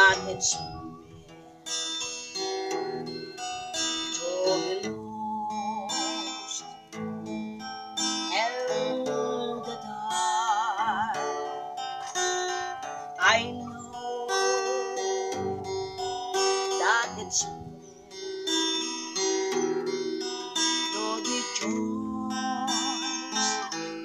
that it's meant to be lost in the dark. I know that it's meant to be joys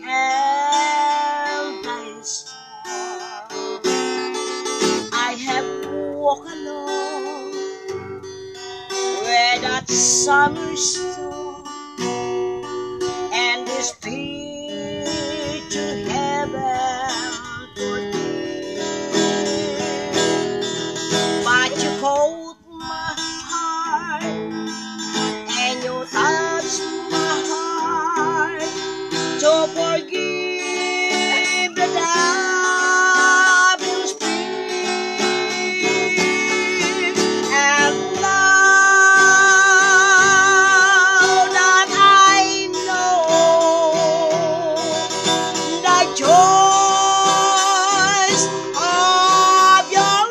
and thy star. I have walked alone where that summer storm and this speed to heaven for thee. But you hold my heart and you touch my heart to forgive the devil's plea. And now that I know the joys of your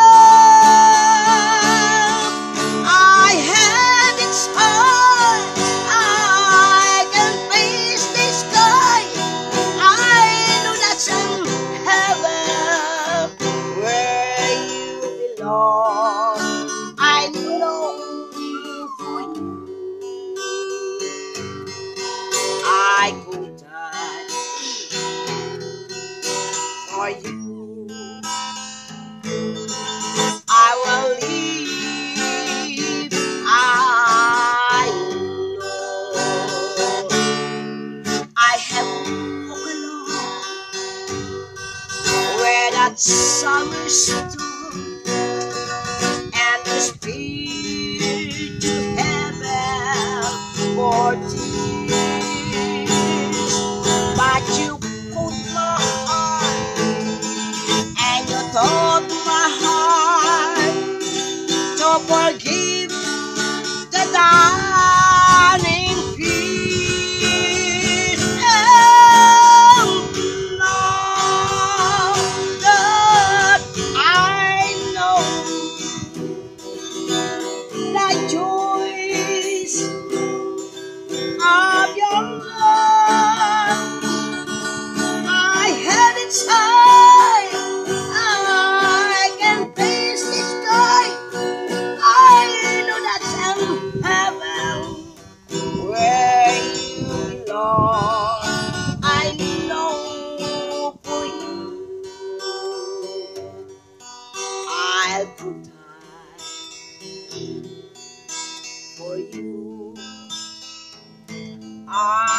love, I have its heart. I can face the sky. I know that's in heaven where you belong. I long for you. I could die for you. I will leave. I know I have walked along where that summer storm and the speed to heaven for tears. But you put my heart and you taught my heart to forgive the dying fear. And now that I know the joys of your love, I had its high. I can face the sky. I know that's in heaven where you belong. I long for you. I'll put time for you. I